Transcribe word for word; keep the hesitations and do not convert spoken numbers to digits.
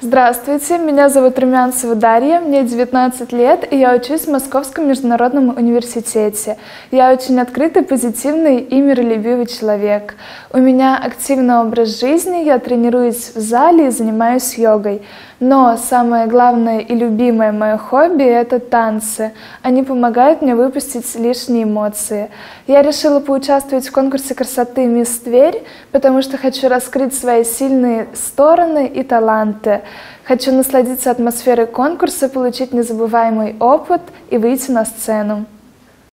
Здравствуйте, меня зовут Румянцева Дарья, мне девятнадцать лет, и я учусь в Московском международном университете. Я очень открытый, позитивный и миролюбивый человек. У меня активный образ жизни, я тренируюсь в зале и занимаюсь йогой. Но самое главное и любимое мое хобби – это танцы. Они помогают мне выпустить лишние эмоции. Я решила поучаствовать в конкурсе красоты «Мисс Тверь», потому что хочу раскрыть свои сильные стороны и таланты. Хочу насладиться атмосферой конкурса, получить незабываемый опыт и выйти на сцену.